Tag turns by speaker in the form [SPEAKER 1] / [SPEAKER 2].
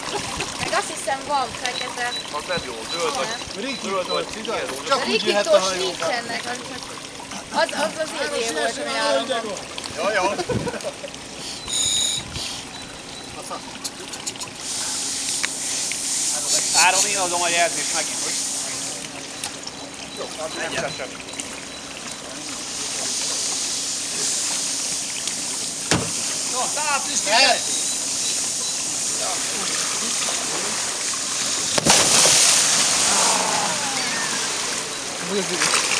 [SPEAKER 1] Meg azt hiszem van fekete.
[SPEAKER 2] Az nem jó, zöld vagy cigány.
[SPEAKER 1] Rikítós nincsenek. Az idé volt, hogy államban.
[SPEAKER 2] Jaj.
[SPEAKER 3] Áron én adom a jelzést megint, hogy...
[SPEAKER 2] Jó, nem teszem.
[SPEAKER 3] No, stop this shit!
[SPEAKER 4] Выжили.